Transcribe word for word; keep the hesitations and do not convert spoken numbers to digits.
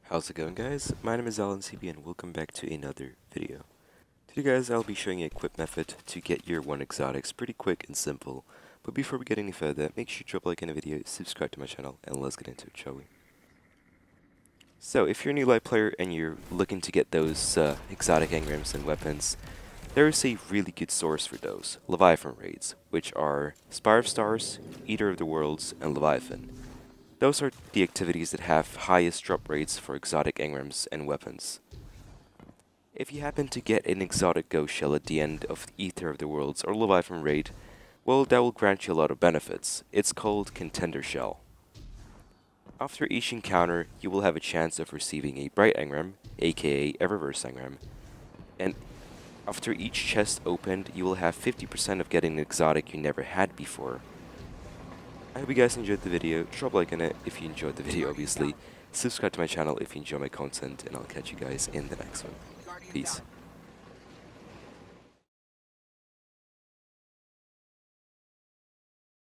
How's it going, guys? My name is aaalenTV and welcome back to another video. Today, guys, I'll be showing you a quick method to get your one exotics pretty quick and simple. But before we get any further, make sure you drop a like on the video, subscribe to my channel, and let's get into it, shall we? So, if you're a new light player and you're looking to get those uh, exotic engrams and weapons, there is a really good source for those, Leviathan raids, which are Spire of Stars, Eater of the Worlds, and Leviathan. Those are the activities that have highest drop rates for exotic engrams and weapons. If you happen to get an exotic ghost shell at the end of Ether of the Worlds or Leviathan raid, well, that will grant you a lot of benefits. It's called Contender Shell. After each encounter, you will have a chance of receiving a Bright Engram, aka a Reverse Engram, and after each chest opened, you will have fifty percent of getting an exotic you never had before. I hope you guys enjoyed the video. Drop a like on it if you enjoyed the video, obviously. Subscribe to my channel if you enjoy my content, and I'll catch you guys in the next one. Peace.